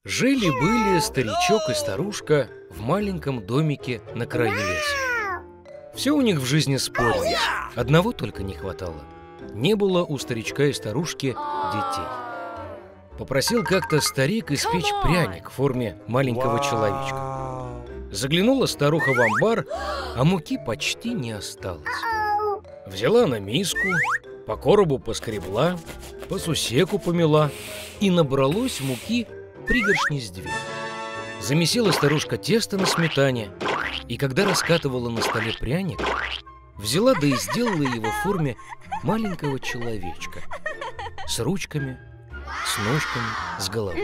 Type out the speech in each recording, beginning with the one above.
Жили-были старичок и старушка в маленьком домике на краю леса. Все у них в жизни спорилось, одного только не хватало. Не было у старичка и старушки детей. Попросил как-то старик испечь пряник в форме маленького человечка. Заглянула старуха в амбар, а муки почти не осталось. Взяла на миску, по коробу поскребла, по сусеку помела, и набралось муки пригоршни с две. Замесила старушка тесто на сметане, и когда раскатывала на столе пряник, взяла да и сделала его в форме маленького человечка с ручками, с ножками, с головой,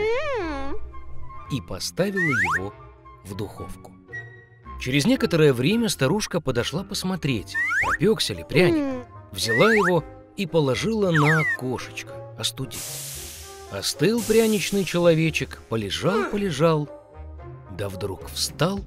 и поставила его в духовку. Через некоторое время старушка подошла посмотреть, пропекся ли пряник, взяла его и положила на окошечко остудить. Остыл пряничный человечек, полежал, да вдруг встал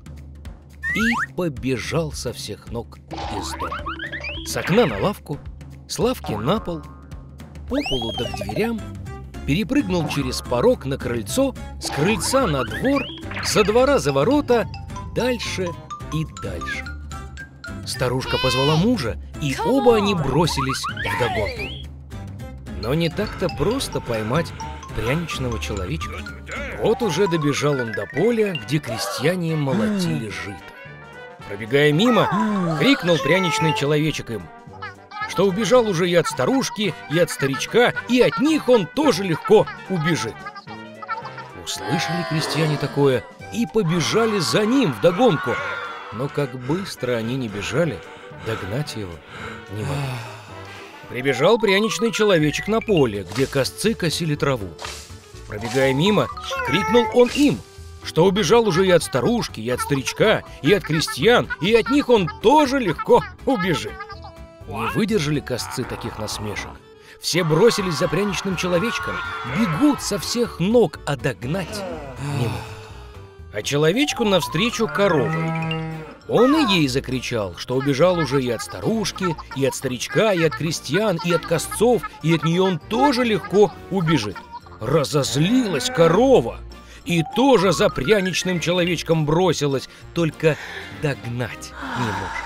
и побежал со всех ног из дома. С окна на лавку, с лавки на пол, по полу да к дверям, перепрыгнул через порог на крыльцо, с крыльца на двор, со двора за ворота, дальше и дальше. Старушка позвала мужа, и оба они бросились вдогонку. Но не так-то просто поймать пряничного человечка. Вот уже добежал он до поля, где крестьяне молотили жито. Пробегая мимо, крикнул пряничный человечек им, что убежал уже и от старушки, и от старичка, и от них он тоже легко убежит. Услышали крестьяне такое и побежали за ним вдогонку, но как быстро они не бежали, догнать его не могли. Прибежал пряничный человечек на поле, где косцы косили траву. Пробегая мимо, крикнул он им, что убежал уже и от старушки, и от старичка, и от крестьян, и от них он тоже легко убежит. Не выдержали косцы таких насмешек. Все бросились за пряничным человечком, бегут со всех ног, а догнать не могут. А человечку навстречу коровой. Он и ей закричал, что убежал уже и от старушки, и от старичка, и от крестьян, и от косцов, и от нее он тоже легко убежит. Разозлилась корова и тоже за пряничным человечком бросилась, только догнать не может.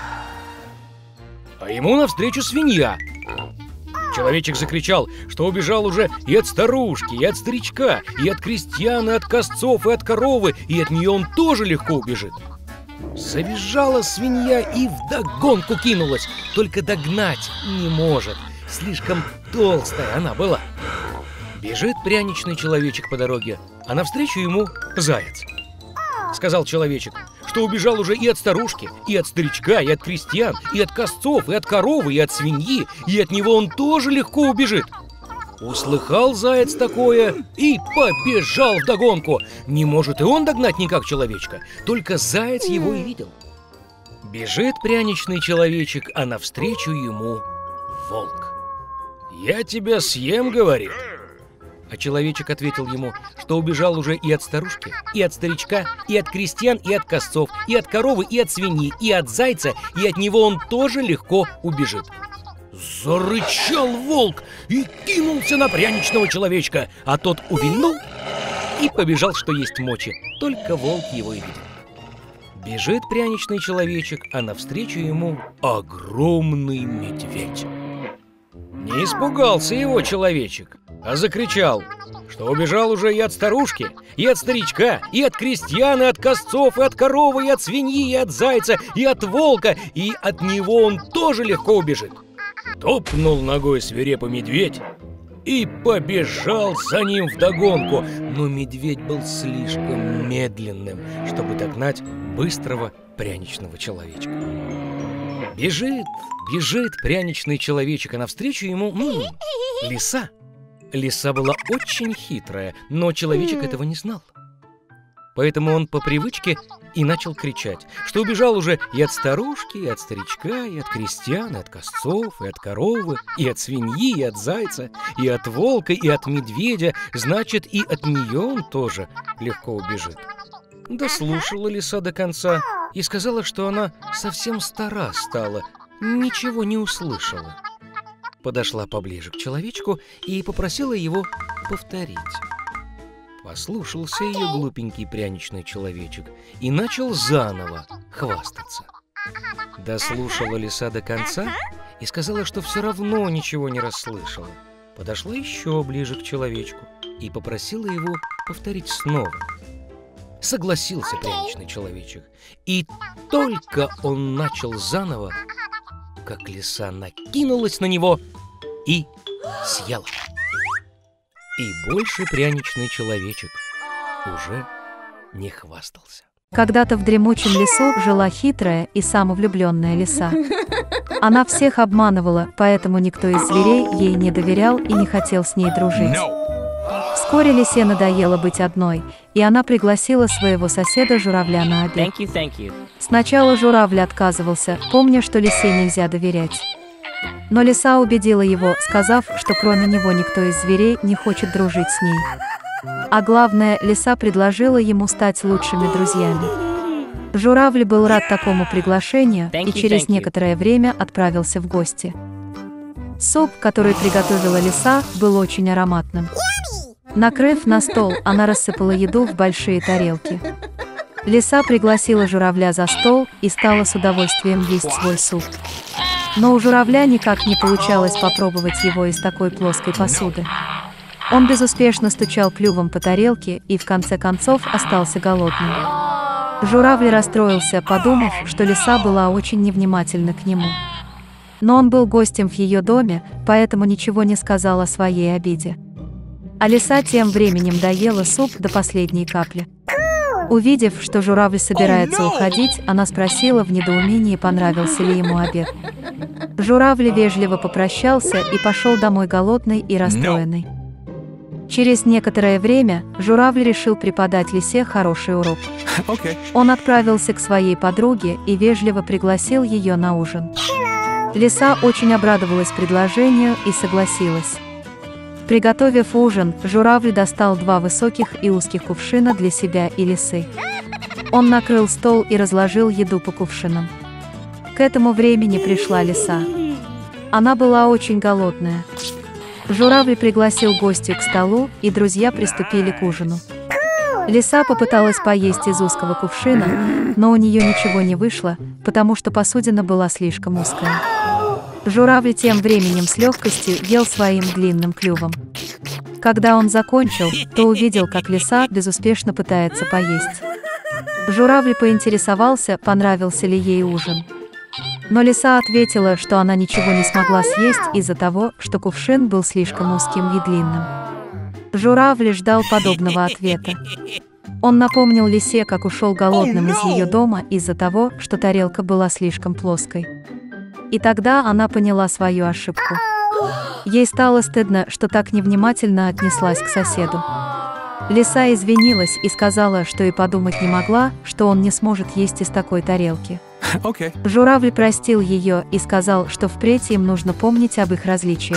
А ему навстречу свинья. Человечек закричал, что убежал уже и от старушки, и от старичка, и от крестьян, и от косцов, и от коровы, и от нее он тоже легко убежит. Завизжала свинья и вдогонку кинулась, только догнать не может, слишком толстая она была. Бежит пряничный человечек по дороге, а навстречу ему заяц. Сказал человечек, что убежал уже и от старушки, и от старичка, и от крестьян, и от косцов, и от коровы, и от свиньи, и от него он тоже легко убежит. Услыхал заяц такое и побежал вдогонку. Не может и он догнать никак человечка, только заяц его и видел. Бежит пряничный человечек, а навстречу ему волк. «Я тебя съем», — говорит. А человечек ответил ему, что убежал уже и от старушки, и от старичка, и от крестьян, и от косцов, и от коровы, и от свиньи, и от зайца, и от него он тоже легко убежит. Зарычал волк и кинулся на пряничного человечка, а тот увильнул и побежал, что есть мочи, только волк его и видел. Бежит пряничный человечек, а навстречу ему огромный медведь. Не испугался его человечек, а закричал, что убежал уже и от старушки, и от старичка, и от крестьян, и от косцов, и от коровы, и от свиньи, и от зайца, и от волка, и от него он тоже легко убежит. Топнул ногой свирепо медведь и побежал за ним вдогонку, но медведь был слишком медленным, чтобы догнать быстрого пряничного человечка. Бежит, бежит пряничный человечек, а навстречу ему лиса. Лиса была очень хитрая, но человечек этого не знал. Поэтому он по привычке и начал кричать, что убежал уже и от старушки, и от старичка, и от крестьян, и от косцов, и от коровы, и от свиньи, и от зайца, и от волка, и от медведя, значит, и от нее он тоже легко убежит. Дослушала лиса до конца и сказала, что она совсем стара стала, ничего не услышала. Подошла поближе к человечку и попросила его повторить. Послушался ее глупенький пряничный человечек и начал заново хвастаться. Дослушала лиса до конца и сказала, что все равно ничего не расслышала. Подошла еще ближе к человечку и попросила его повторить снова. Согласился пряничный человечек, и только он начал заново, как лиса накинулась на него и съела. И больше пряничный человечек уже не хвастался. Когда-то в дремучем лесу жила хитрая и самовлюбленная лиса. Она всех обманывала, поэтому никто из зверей ей не доверял и не хотел с ней дружить. Вскоре лисе надоело быть одной, и она пригласила своего соседа журавля на обед. Сначала журавль отказывался, помня, что лисе нельзя доверять. Но лиса убедила его, сказав, что кроме него никто из зверей не хочет дружить с ней. А главное, лиса предложила ему стать лучшими друзьями. Журавль был рад такому приглашению и через некоторое время отправился в гости. Суп, который приготовила лиса, был очень ароматным. Накрыв на стол, она рассыпала еду в большие тарелки. Лиса пригласила журавля за стол и стала с удовольствием есть свой суп. Но у журавля никак не получалось попробовать его из такой плоской посуды. Он безуспешно стучал клювом по тарелке и в конце концов остался голодным. Журавль расстроился, подумав, что лиса была очень невнимательна к нему. Но он был гостем в ее доме, поэтому ничего не сказал о своей обиде. А лиса тем временем доела суп до последней капли. Увидев, что журавль собирается уходить, она спросила в недоумении, понравился ли ему обед. Журавль вежливо попрощался и пошел домой голодный и расстроенный. Через некоторое время журавль решил преподать лисе хороший урок. Он отправился к своей подруге и вежливо пригласил ее на ужин. Лиса очень обрадовалась предложению и согласилась. Приготовив ужин, журавль достал 2 высоких и узких кувшина для себя и лисы. Он накрыл стол и разложил еду по кувшинам. К этому времени пришла лиса. Она была очень голодная. Журавль пригласил гостью к столу, и друзья приступили к ужину. Лиса попыталась поесть из узкого кувшина, но у нее ничего не вышло, потому что посудина была слишком узкая. Журавль тем временем с легкостью ел своим длинным клювом. Когда он закончил, то увидел, как лиса безуспешно пытается поесть. Журавль поинтересовался, понравился ли ей ужин. Но лиса ответила, что она ничего не смогла съесть из-за того, что кувшин был слишком узким и длинным. Журавль ждал подобного ответа. Он напомнил лисе, как ушел голодным из ее дома из-за того, что тарелка была слишком плоской. И тогда она поняла свою ошибку. Ей стало стыдно, что так невнимательно отнеслась к соседу. Лиса извинилась и сказала, что и подумать не могла, что он не сможет есть из такой тарелки. Журавль простил ее и сказал, что впредь им нужно помнить об их различиях.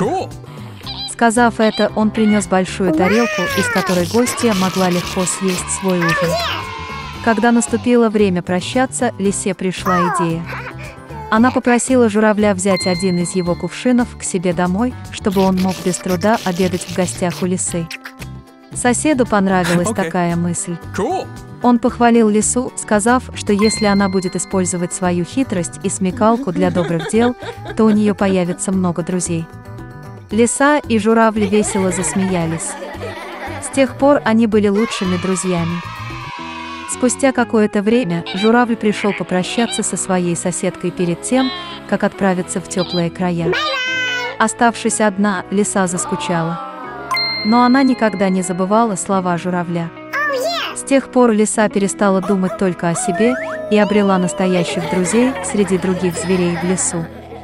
Сказав это, он принес большую тарелку, из которой гостья могла легко съесть свой ужин. Когда наступило время прощаться, лисе пришла идея. Она попросила журавля взять один из его кувшинов к себе домой, чтобы он мог без труда обедать в гостях у лисы. Соседу понравилась такая мысль. Он похвалил лису, сказав, что если она будет использовать свою хитрость и смекалку для добрых дел, то у нее появится много друзей. Лиса и журавль весело засмеялись. С тех пор они были лучшими друзьями. Спустя какое-то время журавль пришел попрощаться со своей соседкой перед тем, как отправиться в теплые края. Оставшись одна, лиса заскучала. Но она никогда не забывала слова журавля. С тех пор лиса перестала думать только о себе и обрела настоящих друзей среди других зверей в лесу.